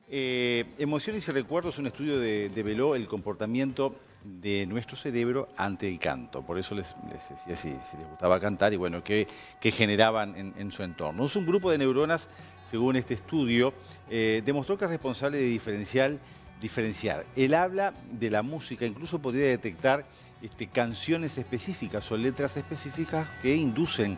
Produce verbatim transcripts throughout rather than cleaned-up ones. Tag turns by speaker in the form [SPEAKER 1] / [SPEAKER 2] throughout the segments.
[SPEAKER 1] Eh, Emociones y recuerdos, un estudio de, develó el comportamiento de nuestro cerebro ante el canto. Por eso les, les decía si, si les gustaba cantar y bueno, qué, qué generaban en, en su entorno. Es un grupo de neuronas, según este estudio, eh, demostró que es responsable de diferenciar, diferenciar el habla de la música. Incluso podría detectar este, canciones específicas o letras específicas que inducen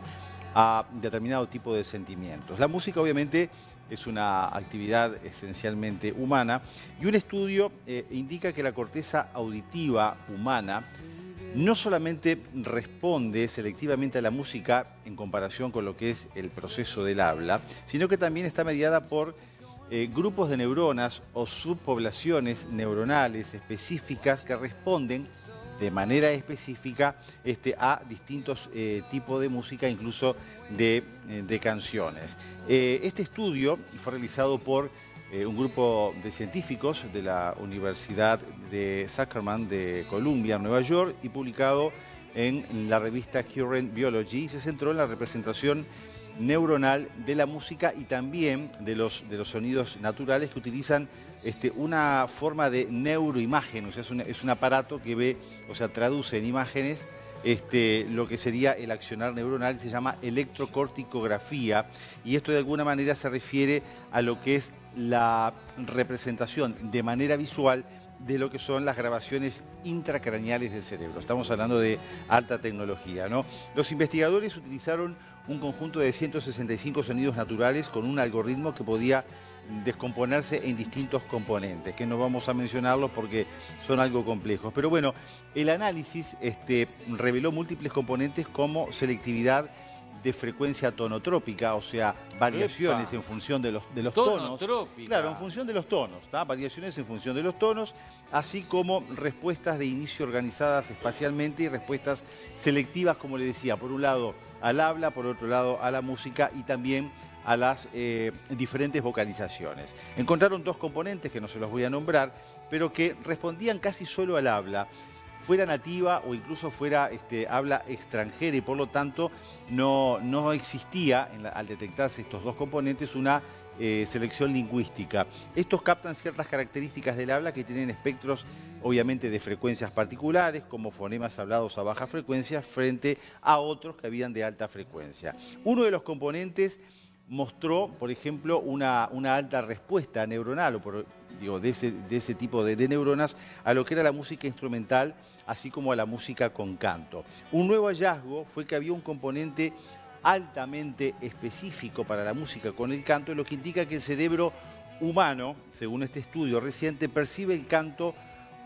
[SPEAKER 1] a determinado tipo de sentimientos. La música obviamente es una actividad esencialmente humana y un estudio eh, indica que la corteza auditiva humana no solamente responde selectivamente a la música en comparación con lo que es el proceso del habla, sino que también está mediada por eh, grupos de neuronas o subpoblaciones neuronales específicas que responden de manera específica este, a distintos eh, tipos de música, incluso de, eh, de canciones. Eh, este estudio fue realizado por eh, un grupo de científicos de la Universidad de Sacramento de Columbia, Nueva York, y publicado en la revista Current Biology, y se centró en la representación neuronal de la música y también de los, de los sonidos naturales que utilizan este, una forma de neuroimagen, o sea, es un, es un aparato que ve, o sea, traduce en imágenes este, lo que sería el accionar neuronal, se llama electrocorticografía, y esto de alguna manera se refiere a lo que es la representación de manera visual de lo que son las grabaciones intracraneales del cerebro. Estamos hablando de alta tecnología, ¿no? Los investigadores utilizaron un conjunto de ciento sesenta y cinco sonidos naturales con un algoritmo que podía descomponerse en distintos componentes, que no vamos a mencionarlos porque son algo complejos. Pero bueno, el análisis este, reveló múltiples componentes como selectividad de frecuencia tonotrópica, o sea, variaciones Epa. en función de los, de los tonos. Claro, en función de los tonos, ¿tá? Variaciones en función de los tonos, así como respuestas de inicio organizadas espacialmente y respuestas selectivas, como le decía, por un lado al habla, por otro lado a la música y también a las eh, diferentes vocalizaciones. Encontraron dos componentes que no se los voy a nombrar, pero que respondían casi solo al habla, fuera nativa o incluso fuera este, habla extranjera, y por lo tanto no, no existía, en la, al detectarse estos dos componentes, una eh, selección lingüística. Estos captan ciertas características del habla que tienen espectros obviamente de frecuencias particulares, como fonemas hablados a baja frecuencia, frente a otros que habían de alta frecuencia. Uno de los componentes mostró, por ejemplo, una, una alta respuesta neuronal, o por, digo, de ese, de ese tipo de, de neuronas, a lo que era la música instrumental, así como a la música con canto. Un nuevo hallazgo fue que había un componente altamente específico para la música con el canto, lo que indica que el cerebro humano, según este estudio reciente, percibe el canto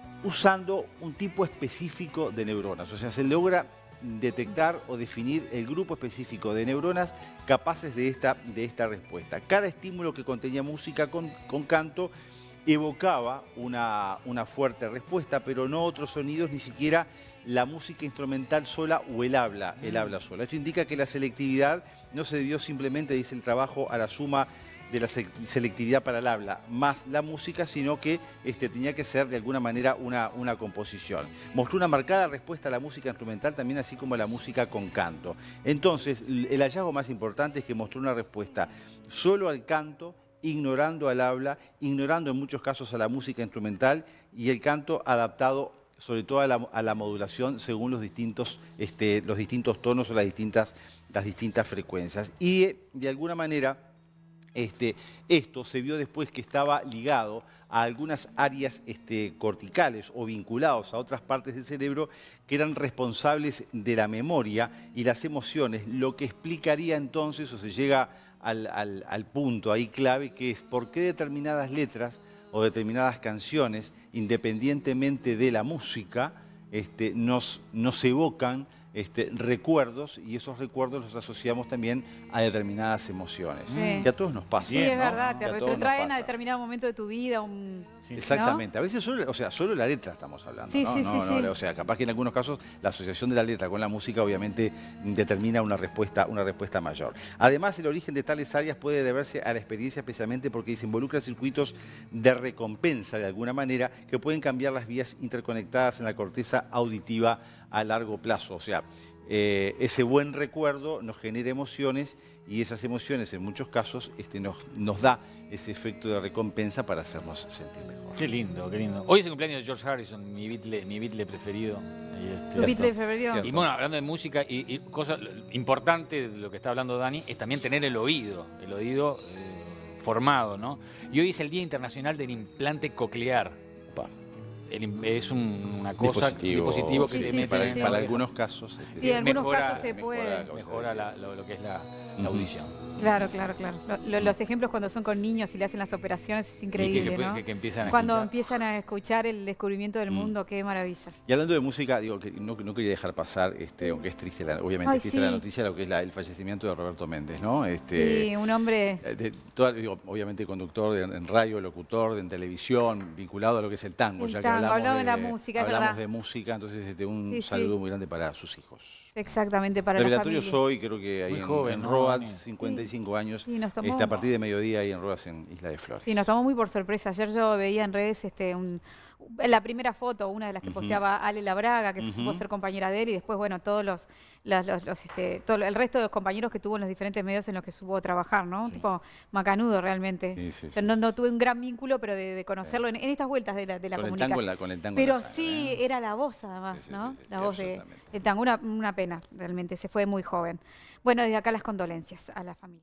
[SPEAKER 1] usando un tipo específico de neuronas. O sea, se logra detectar o definir el grupo específico de neuronas capaces de esta, de esta respuesta. Cada estímulo que contenía música con, con canto evocaba una, una fuerte respuesta, pero no otros sonidos, ni siquiera la música instrumental sola o el habla, el habla sola. Esto indica que la selectividad no se debió simplemente, dice el trabajo, a la suma de la selectividad para el habla más la música, sino que este, tenía que ser de alguna manera una, una composición. Mostró una marcada respuesta a la música instrumental también, así como a la música con canto. Entonces, el hallazgo más importante es que mostró una respuesta solo al canto, ignorando al habla, ignorando en muchos casos a la música instrumental, y el canto adaptado sobre todo a la, a la modulación según los distintos, este, los distintos tonos o las distintas, las distintas frecuencias. Y de alguna manera Este, esto se vio después que estaba ligado a algunas áreas este, corticales o vinculados a otras partes del cerebro que eran responsables de la memoria y las emociones, lo que explicaría entonces, o se llega al, al, al punto ahí clave, que es por qué determinadas letras o determinadas canciones, independientemente de la música, este, nos, nos evocan Este, recuerdos, y esos recuerdos los asociamos también a determinadas emociones, sí. que a todos nos pasa.
[SPEAKER 2] Sí, es
[SPEAKER 1] ¿no?
[SPEAKER 2] verdad, te
[SPEAKER 1] que
[SPEAKER 2] retrotraen a, a determinado momento de tu vida. Un,
[SPEAKER 1] sí. Exactamente,
[SPEAKER 2] ¿no?
[SPEAKER 1] A veces solo, o sea, solo la letra estamos hablando,
[SPEAKER 2] sí,
[SPEAKER 1] ¿no?
[SPEAKER 2] Sí,
[SPEAKER 1] no,
[SPEAKER 2] sí,
[SPEAKER 1] no,
[SPEAKER 2] sí.
[SPEAKER 1] O sea, capaz que en algunos casos la asociación de la letra con la música obviamente determina una respuesta, una respuesta mayor. Además, el origen de tales áreas puede deberse a la experiencia, especialmente porque se involucra circuitos de recompensa de alguna manera que pueden cambiar las vías interconectadas en la corteza auditiva a largo plazo. O sea, Eh, ese buen recuerdo nos genera emociones, y esas emociones en muchos casos este, nos, nos da ese efecto de recompensa para hacernos sentir mejor.
[SPEAKER 3] Qué lindo, qué lindo. Hoy es el cumpleaños de George Harrison, mi Beatle, mi Beatle preferido. Y este,
[SPEAKER 2] ¿Tu Beatle preferido?
[SPEAKER 3] Y bueno, hablando de música, y, y cosa importante de lo que está hablando Dani, es también tener el oído, el oído eh, formado, ¿no? Y hoy es el Día Internacional del Implante Coclear. El, es un, una cosa,
[SPEAKER 1] dispositivo,
[SPEAKER 3] un dispositivo que
[SPEAKER 2] sí,
[SPEAKER 3] te
[SPEAKER 2] sí,
[SPEAKER 3] mete
[SPEAKER 1] para,
[SPEAKER 2] sí,
[SPEAKER 3] en
[SPEAKER 2] sí.
[SPEAKER 3] la
[SPEAKER 1] para
[SPEAKER 3] oreja.
[SPEAKER 1] algunos casos. Este,
[SPEAKER 2] Sí, en algunos
[SPEAKER 3] mejora-
[SPEAKER 2] casos se puede.
[SPEAKER 1] mejora-
[SPEAKER 3] Mejora la- lo, lo que es la, la
[SPEAKER 1] Ujú.
[SPEAKER 3] audición.
[SPEAKER 2] Claro, claro, claro. Lo- lo- los ejemplos cuando son con niños y le hacen las operaciones es
[SPEAKER 3] Y
[SPEAKER 2] increíble,
[SPEAKER 3] que, que,
[SPEAKER 2] ¿no?
[SPEAKER 3] que, que empiezan a
[SPEAKER 2] Cuando
[SPEAKER 3] escuchar.
[SPEAKER 2] empiezan a escuchar el descubrimiento del
[SPEAKER 1] Mm.
[SPEAKER 2] mundo, qué maravilla.
[SPEAKER 1] Y hablando de música, digo que no, no quería dejar pasar, este, aunque es triste, la- obviamente
[SPEAKER 2] Ay,
[SPEAKER 1] es triste
[SPEAKER 2] sí.
[SPEAKER 1] la noticia, lo que es la- el fallecimiento de Roberto Méndez, ¿no? Este,
[SPEAKER 2] Sí, un hombre...
[SPEAKER 1] eh, de toda- digo, obviamente conductor de- en radio, locutor de, en televisión, vinculado a lo que es el tango.
[SPEAKER 2] El
[SPEAKER 1] ya que
[SPEAKER 2] tango,
[SPEAKER 1] hablamos
[SPEAKER 2] hablaba
[SPEAKER 1] de,
[SPEAKER 2] de la música, es
[SPEAKER 1] hablamos
[SPEAKER 2] verdad.
[SPEAKER 1] de música, entonces este, un
[SPEAKER 2] Sí, sí.
[SPEAKER 1] saludo muy grande para sus hijos.
[SPEAKER 2] Exactamente, para la
[SPEAKER 1] Revelatorio
[SPEAKER 2] familia.
[SPEAKER 1] soy, creo que ahí
[SPEAKER 3] Muy
[SPEAKER 1] en,
[SPEAKER 3] joven,
[SPEAKER 1] en
[SPEAKER 3] ¿no,
[SPEAKER 1] Road,
[SPEAKER 3] Dani?
[SPEAKER 1] cincuenta y cinco años,
[SPEAKER 2] Sí, nos tomó-
[SPEAKER 1] este, a partir de mediodía ahí en Rodas, en Isla de Flores.
[SPEAKER 2] Sí, nos tomó muy por sorpresa. Ayer yo veía en redes este, un, la primera foto, una de las que
[SPEAKER 1] Ujú.
[SPEAKER 2] posteaba Ale Labraga, que
[SPEAKER 1] Ujú.
[SPEAKER 2] supo ser compañera de él, y después, bueno, todos los, los, los- los, este, todo el resto de los compañeros que tuvo en los diferentes medios en los que supo trabajar, ¿no? Un
[SPEAKER 1] Sí.
[SPEAKER 2] tipo macanudo realmente.
[SPEAKER 1] Sí, sí,
[SPEAKER 2] Yo
[SPEAKER 1] sí,
[SPEAKER 2] no,
[SPEAKER 1] sí.
[SPEAKER 2] no tuve un gran vínculo, pero de, de conocerlo en, en estas vueltas de la, de la
[SPEAKER 1] Con el
[SPEAKER 2] comunicación.
[SPEAKER 1] tango en la- con el tango en
[SPEAKER 2] Pero
[SPEAKER 1] la sangre,
[SPEAKER 2] sí,
[SPEAKER 1] ¿eh?
[SPEAKER 2] era la voz además,
[SPEAKER 1] Sí, sí,
[SPEAKER 2] ¿no?
[SPEAKER 1] sí, sí,
[SPEAKER 2] la
[SPEAKER 1] sí,
[SPEAKER 2] voz de,
[SPEAKER 1] absolutamente.
[SPEAKER 2] de tango. Una, una pena, realmente. Se fue muy joven. Bueno, desde acá las condolencias a la familia.